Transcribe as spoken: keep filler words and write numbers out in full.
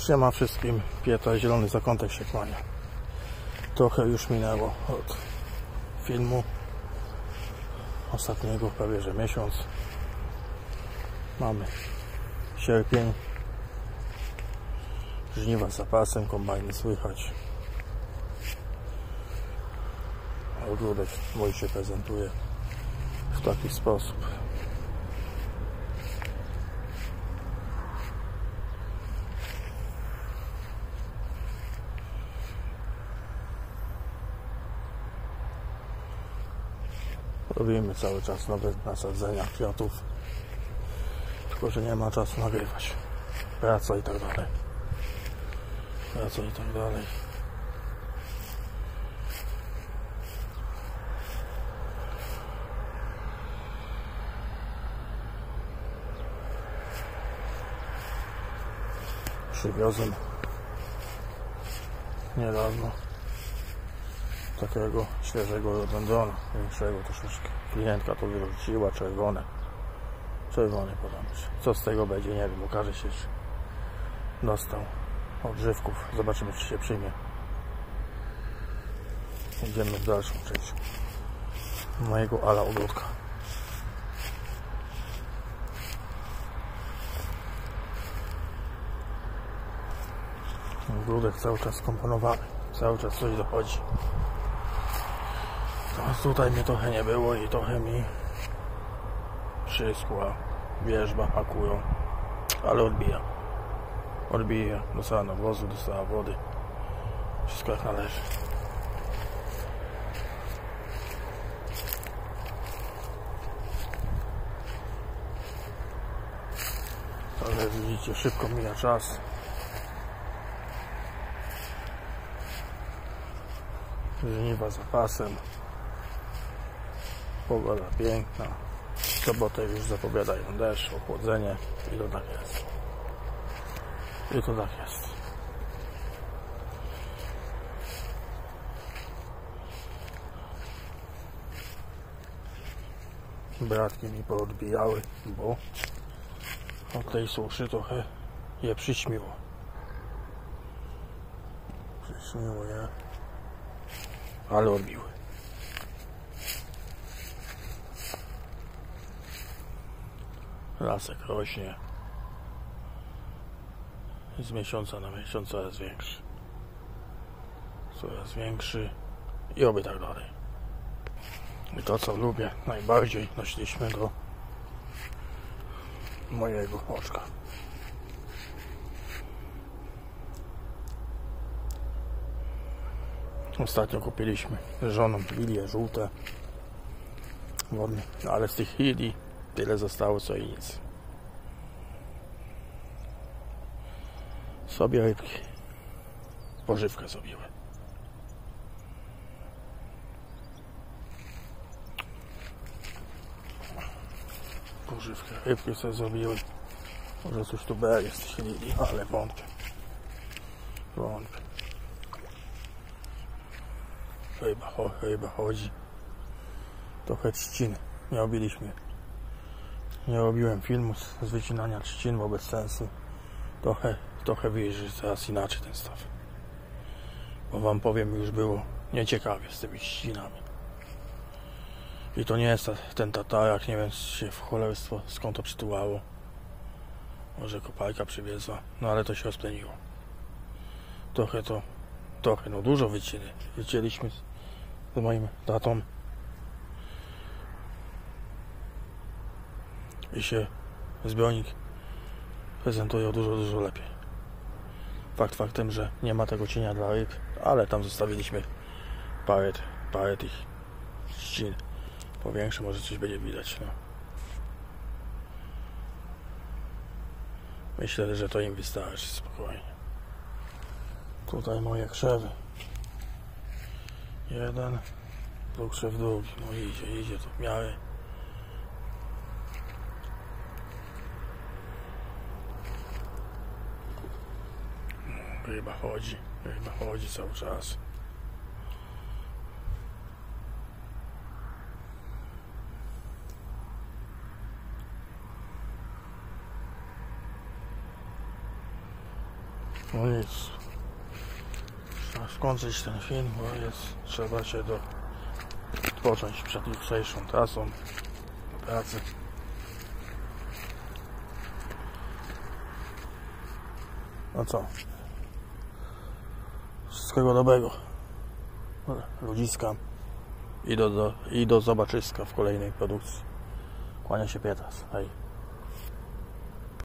Siema wszystkim, Pieta, zielony zakątek się kłania. Trochę już minęło od filmu ostatniego, prawie że miesiąc. Mamy sierpień, żniwa z zapasem, kombajny słychać. Ogródek mój się prezentuje w taki sposób. Robimy cały czas nowe nasadzenia kwiatów, tylko że nie ma czasu nagrywać. Praca i tak dalej. Praca i tak dalej. Przywiozłem niedawno takiego świeżego rododendronu, większego troszeczkę. Klientka to wyrzuciła, czerwone. Czerwony podobnie. Co z tego będzie, nie wiem, okaże się, czy dostał odżywków. Zobaczymy, czy się przyjmie. Idziemy w dalszą część mojego ala ogródka. Ogródek cały czas skomponowany. Cały czas coś dochodzi. No, tutaj mnie trochę nie było i trochę mi przyschła wierzba, hakują, ale odbija. Odbija. Dostała nawozu, dostała wody. Wszystko jak należy. Ale widzicie, szybko mija czas. Żniwa za pasem. Pogoda piękna. W sobotę już zapowiadają deszcz, ochłodzenie i to tak jest. I to tak jest. Bratki mi poodbijały, bo od tej suszy trochę je przyćmiło. Przyćmiło je, ale odbiły. Lasek rośnie z miesiąca na miesiąc coraz większy. Coraz większy i oby tak dalej. I to, co lubię najbardziej, doszliśmy do mojego oczka. Ostatnio kupiliśmy z żoną lilie żółte wodne, ale z tych lilii tyle zostało, co i nic. Sobie rybki pożywkę zrobiły. Pożywkę rybki sobie zrobiły. Może coś tu będzie z tych lilii, ale wątpię. Wątpię. Ryba, ryba chodzi. Trochę trzciny. Nie robiliśmy. Nie robiłem filmu z, z wycinania trzcin, bo bez sensu. Trochę, trochę wyjrzy teraz inaczej ten staw. Bo wam powiem, już było nieciekawie z tymi trzcinami. I to nie jest ta, ten tatarak, nie wiem się w cholerstwo skąd to przytułało. Może kopalka przywiezła, no ale to się rozpleniło. Trochę to, trochę, no dużo wyciny. Wycięliśmy z moim tatą. I się zbiornik prezentuje dużo, dużo lepiej. Fakt faktem, że nie ma tego cienia dla ryb, ale tam zostawiliśmy parę, parę tych ścin. Powiększe, może coś będzie widać. No. Myślę, że to im wystarczy spokojnie. Tutaj moje krzewy. Jeden, tu krzew drugi. No idzie, idzie to w miarę. Ryba chodzi, ryba chodzi cały czas. No nic. Trzeba skończyć ten film, bo jest, trzeba się do, odpocząć przed jutrzejszą trasą do pracy. No co? Wszystkiego dobrego. Ludziska. I do, do, i do zobaczyska w kolejnej produkcji. Kłania się Pietras. Hej.